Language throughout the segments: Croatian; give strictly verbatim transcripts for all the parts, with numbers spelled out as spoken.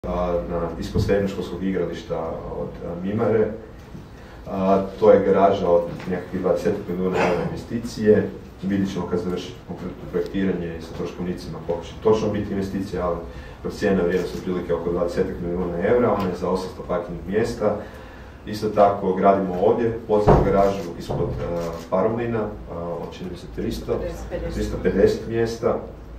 na ispod srednjoškolskog igrališta od Mimare. A, to je garaža od nekakvih dvadeset milijuna eura investicije. Vidjet ćemo kad završi konkretno projektiranje i sa troškovnicima koliko će točno biti investicija, ali procjena vrijednost otprilike oko dvadeset milijuna eura, ona je za osamsto parkirnih mjesta. Isto tako gradimo ovdje podzemnu garažu ispod uh, Paromlina, uh, od čini mi se trista pedeset mjesta.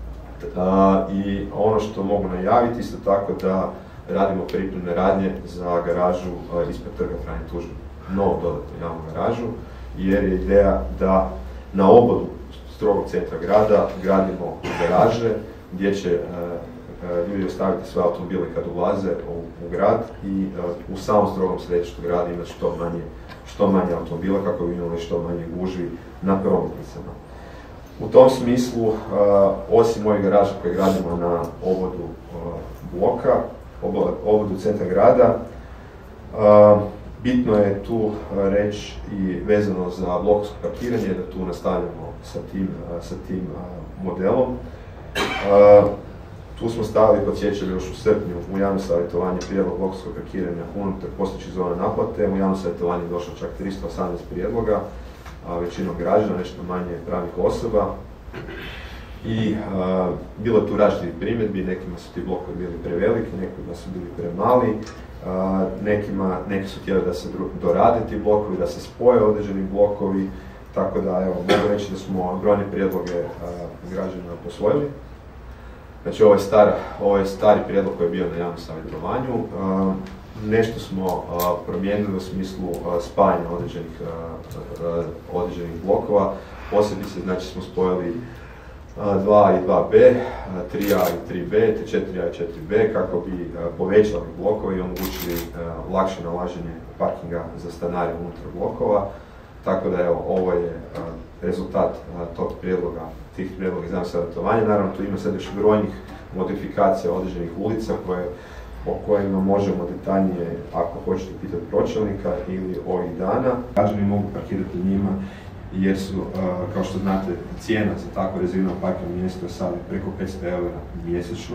Uh, I ono što mogu najaviti isto tako da radimo pripremne radnje za garažu uh, ispred trga Franje Tuđmana, novu dodatnu javnu garažu, jer je ideja da na obodu strogog centra grada gradimo garaže gdje će uh, ljudi ostaviti sve automobile kad ulaze u, u grad i uh, u samom strogom središtu grada imati što manje, što manje automobila kako bi imali što manje gužvi na prometnicama. U tom smislu, uh, osim ovih garaža koje gradimo na obodu uh, bloka, obodu centra grada, uh, bitno je tu uh, reći i vezano za blokovsko parkiranje, da tu nastavljamo sa tim, uh, sa tim uh, modelom. Uh, tu smo stavili, podsjećali još u srpnju, u javno savjetovanje prijedlog blokovskog parkiranja unutar postojećih zona naplate. U javno savjetovanje je došlo čak tristo osamnaest prijedloga, a većinom građana, nešto manje pravnih osoba. I a, bilo je tu različitih primjedbi, nekima su ti blokovi bili preveliki, nekima su bili premali, a, nekima, neki su htjeli da se dorade ti blokovi, da se spoje određeni blokovi, tako da evo, mogu reći da smo brojne prijedloge a, građana posvojili. Znači ovo je, star, ovo je stari prijedlog koji je bio na javnom savjetovanju. A, nešto smo a, promijenili u smislu a, spajanja određenih, a, a, određenih blokova. Posebice, znači, smo spojili dva A i dva B, tri A i tri B, te četiri A i četiri B kako bi povećali blokove i omogućili lakše nalaženje parkinga za stanare unutar blokova. Tako da evo, ovo je rezultat tog prijedloga, tih prijedloga iz javnog savjetovanja. Naravno, tu ima sad još brojnih modifikacija određenih ulica koje, o kojima možemo detaljnije, ako hoćete pitati pročelnika ili ovih dana. Građani mogu parkirati njima jer su, kao što znate, cijena za takvo rezervirano parkirno mjesto je sad preko petsto eura mjesečno.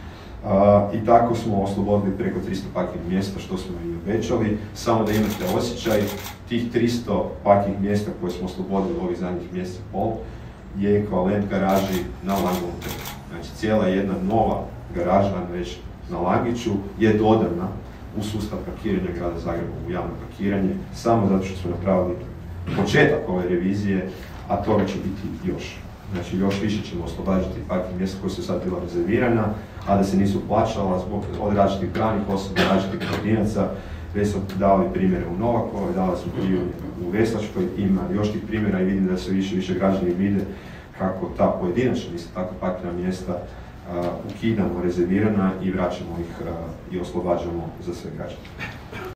I tako smo oslobodili preko tristo parkirnih mjesta, što smo i obećali. Samo da imate osjećaj, tih tristo parkirnih mjesta koje smo oslobodili u ovih zadnjih mjesec i pol je ekvivalent garaži na Langovom trgu. Znači, cijela jedna nova garaža već na Langiću je dodana u sustav parkiranja grada Zagreba u javno parkiranje, samo zato što smo napravili početak ove revizije, a toga će biti još. Znači, još više ćemo oslobađati parkirnih mjesta koja su sad bila rezervirana, a da se nisu plaćala zbog od različitih pravnih osoba, različitih pojedinaca. Već smo dali primjere u Novakovoj, dali smo primjere u Veslačkoj, ima još tih primjera i vidim da se više više građani vide kako ta pojedinačna, isto tako parkirna mjesta uh, ukidamo rezervirana i vraćamo ih uh, i oslobađamo za sve građane.